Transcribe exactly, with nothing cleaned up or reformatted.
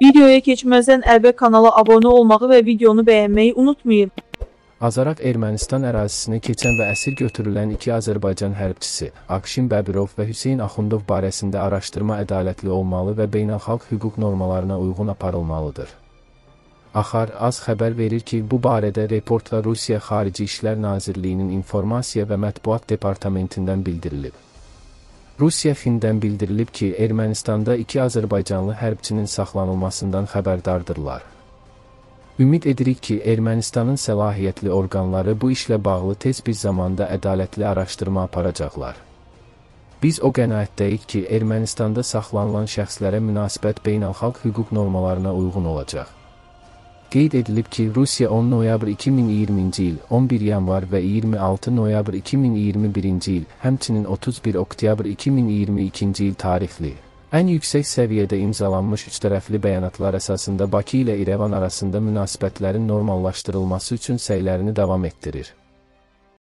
Videoya keçməzdən əvvəl kanala abunə olmağı və videonu bəyənməyi unutmayın. Azarak Ermənistan ərazisinə keçən və əsir götürülən iki Azərbaycan hərbçisi, Akşin Bəbirov və Hüseyn Axundov barəsində araşdırma ədalətli olmalı və beynəlxalq hüquq normalarına uyğun aparılmalıdır. Axar az xəbər verir ki, bu barədə reportla Rusiya Xarici İşlər Nazirliyinin İnformasiya və Mətbuat Departamentindən bildirilib. Rusiya Findən bildirilib ki, Ermənistanda iki Azərbaycanlı hərbçinin saxlanılmasından xəbərdardırlar. Ümid edirik ki, Ermənistanın səlahiyyətli orqanları bu işlə bağlı tez bir zamanda ədalətli araşdırma aparacaqlar. Biz o qənaətdəyik ki, Ermənistanda saxlanılan şəxslərə münasibət beynəlxalq hüquq normalarına uyğun olacaq. Qeyd edilib ki, Rusiya on noyabr iki min iyirminci il, on bir yanvar və iyirmi altı noyabr iki min iyirmi birinci il, həmçinin otuz bir oktyabr iki min iyirmi ikinci il tarixli, ən yüksək səviyyədə imzalanmış üçtərəfli bəyanatlar əsasında Bakı ilə İrəvan arasında münasibətlərin normallaşdırılması üçün səylərini davam etdirir.